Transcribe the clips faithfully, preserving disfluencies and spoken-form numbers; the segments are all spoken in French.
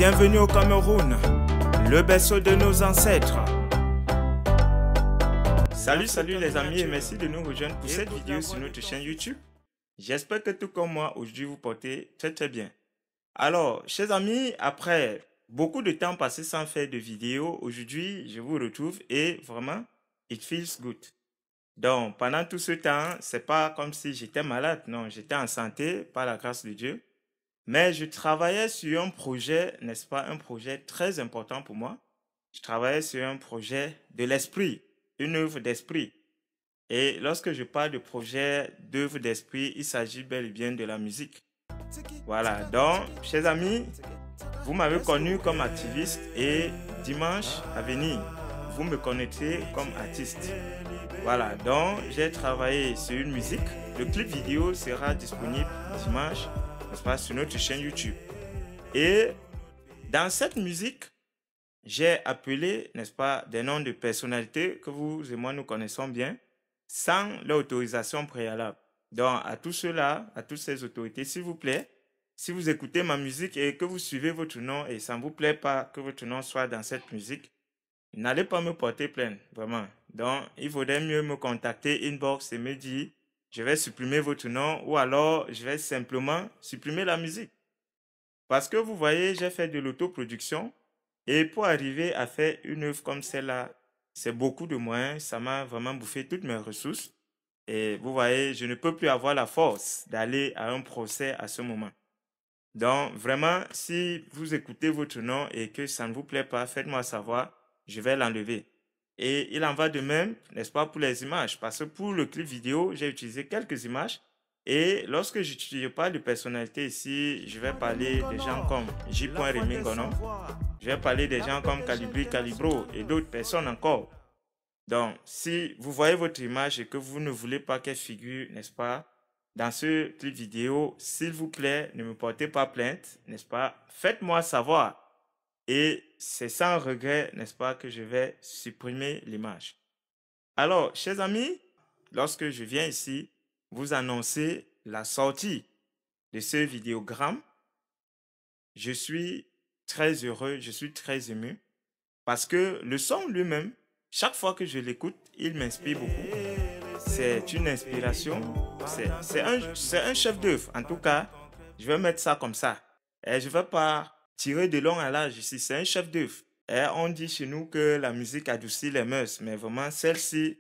Bienvenue au Cameroun, le berceau de nos ancêtres. Salut, salut les amis et merci de nous rejoindre pour cette vidéo sur notre chaîne YouTube. J'espère que tout comme moi, aujourd'hui vous portez très très bien. Alors, chers amis, après beaucoup de temps passé sans faire de vidéo, aujourd'hui je vous retrouve et vraiment, it feels good. Donc, pendant tout ce temps, c'est pas comme si j'étais malade, non, j'étais en santé par la grâce de Dieu. Mais je travaillais sur un projet, n'est-ce pas, un projet très important pour moi. Je travaillais sur un projet de l'esprit, une œuvre d'esprit. Et lorsque je parle de projet d'œuvre d'esprit, il s'agit bel et bien de la musique. Voilà, donc, chers amis, vous m'avez connu comme activiste et dimanche à venir, vous me connaîtrez comme artiste. Voilà, donc j'ai travaillé sur une musique. Le clip vidéo sera disponible dimanche, n'est-ce pas, sur notre chaîne YouTube. Et dans cette musique, j'ai appelé, n'est-ce pas, des noms de personnalités que vous et moi nous connaissons bien, sans leur autorisation préalable. Donc, à tous ceux-là, à toutes ces autorités, s'il vous plaît, si vous écoutez ma musique et que vous suivez votre nom et ça ne vous plaît pas que votre nom soit dans cette musique, n'allez pas me porter plainte, vraiment. Donc, il vaudrait mieux me contacter inbox et me dire je vais supprimer votre nom ou alors je vais simplement supprimer la musique. Parce que vous voyez, j'ai fait de l'autoproduction et pour arriver à faire une œuvre comme celle-là, c'est beaucoup de moyens, ça m'a vraiment bouffé toutes mes ressources. Et vous voyez, je ne peux plus avoir la force d'aller à un procès à ce moment. Donc, vraiment, si vous écoutez votre nom et que ça ne vous plaît pas, faites-moi savoir, je vais l'enlever. Et il en va de même, n'est-ce pas, pour les images. Parce que pour le clip vidéo, j'ai utilisé quelques images. Et lorsque je, je parle de personnalité ici, je vais parler des gens comme J. Remingono. Je vais parler des gens comme Calibri Calibro et d'autres personnes encore. Donc, si vous voyez votre image et que vous ne voulez pas qu'elle figure, n'est-ce pas, dans ce clip vidéo, s'il vous plaît, ne me portez pas plainte, n'est-ce pas, faites-moi savoir. Et c'est sans regret, n'est-ce pas, que je vais supprimer l'image. Alors, chers amis, lorsque je viens ici, vous annoncer la sortie de ce vidéogramme, je suis très heureux, je suis très ému, parce que le son lui-même, chaque fois que je l'écoute, il m'inspire beaucoup. C'est une inspiration, c'est un, un chef d'œuvre. En tout cas, je vais mettre ça comme ça. Et je ne vais pas tirer de long à large ici, c'est un chef d'œuvre. Et on dit chez nous que la musique adoucit les mœurs, mais vraiment celle-ci,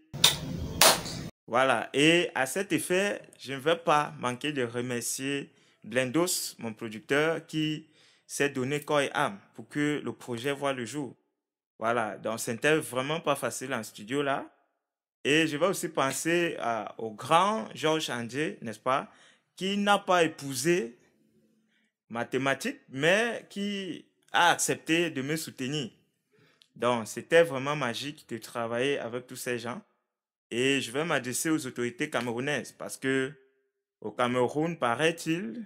voilà. Et à cet effet, je ne vais pas manquer de remercier Blendos, mon producteur, qui s'est donné corps et âme pour que le projet voit le jour. Voilà, donc c'était vraiment pas facile en studio là. Et je vais aussi penser à, au grand Georges André, n'est-ce pas, qui n'a pas épousé mathématiques, mais qui a accepté de me soutenir. Donc, c'était vraiment magique de travailler avec tous ces gens. Et je vais m'adresser aux autorités camerounaises parce que au Cameroun, paraît-il,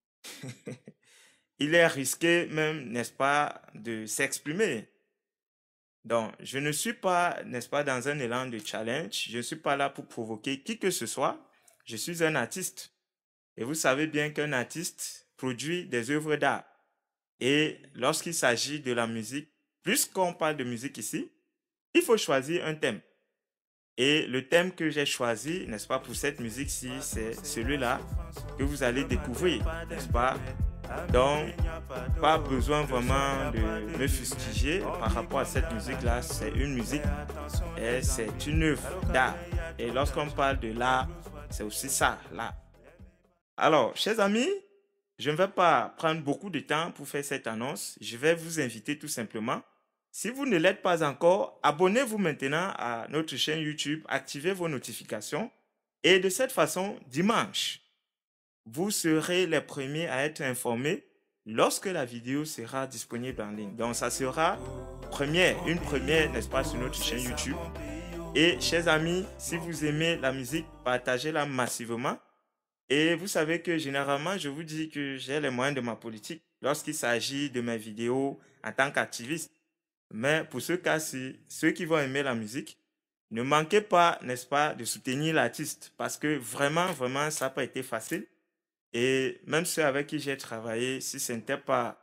il est risqué même, n'est-ce pas, de s'exprimer. Donc, je ne suis pas, n'est-ce pas, dans un élan de challenge. Je ne suis pas là pour provoquer qui que ce soit. Je suis un artiste. Et vous savez bien qu'un artiste produit des œuvres d'art. Et lorsqu'il s'agit de la musique, puisqu'on parle de musique ici, il faut choisir un thème. Et le thème que j'ai choisi, n'est-ce pas, pour cette musique-ci, c'est celui-là que vous allez découvrir, n'est-ce pas? Donc, pas besoin vraiment de me fustiger par rapport à cette musique-là. C'est une musique et c'est une œuvre d'art. Et lorsqu'on parle de l'art, c'est aussi ça, l'art. Alors, chers amis, je ne vais pas prendre beaucoup de temps pour faire cette annonce. Je vais vous inviter tout simplement. Si vous ne l'êtes pas encore, abonnez-vous maintenant à notre chaîne YouTube, activez vos notifications et de cette façon, dimanche, vous serez les premiers à être informés lorsque la vidéo sera disponible en ligne. Donc, ça sera première, une première, n'est-ce pas, sur notre chaîne YouTube. Et chers amis, si vous aimez la musique, partagez-la massivement. Et vous savez que généralement, je vous dis que j'ai les moyens de ma politique lorsqu'il s'agit de mes vidéos en tant qu'activiste. Mais pour ce cas-ci, ceux qui vont aimer la musique, ne manquez pas, n'est-ce pas, de soutenir l'artiste parce que vraiment, vraiment, ça n'a pas été facile. Et même ceux avec qui j'ai travaillé, si ce n'était pas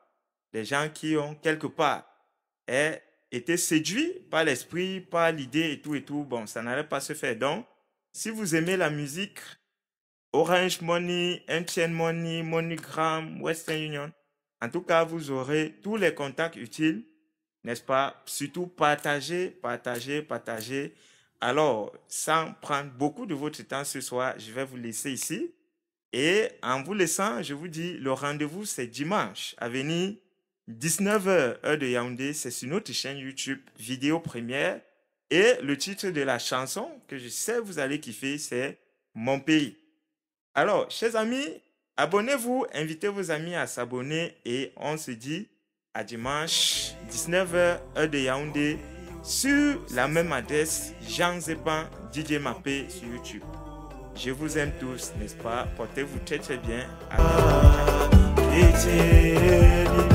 des gens qui ont quelque part eh, été séduits par l'esprit, par l'idée et tout et tout. Bon, ça n'allait pas se faire. Donc, si vous aimez la musique, Orange Money, M T N Money, MoneyGram, Western Union, en tout cas, vous aurez tous les contacts utiles, n'est-ce pas? Surtout partagez, partagez, partagez. Alors, sans prendre beaucoup de votre temps ce soir, je vais vous laisser ici. Et en vous laissant, je vous dis, le rendez-vous, c'est dimanche à venir, dix-neuf heures, heure de Yaoundé. C'est sur notre chaîne YouTube, vidéo première. Et le titre de la chanson que je sais vous allez kiffer, c'est Mon pays. Alors, chers amis, abonnez-vous, invitez vos amis à s'abonner et on se dit à dimanche, dix-neuf heures, heure de Yaoundé, sur la même adresse, Jean Zepan, D J Mappé sur YouTube. Je vous aime tous, n'est-ce pas? Portez-vous très très bien. À bientôt.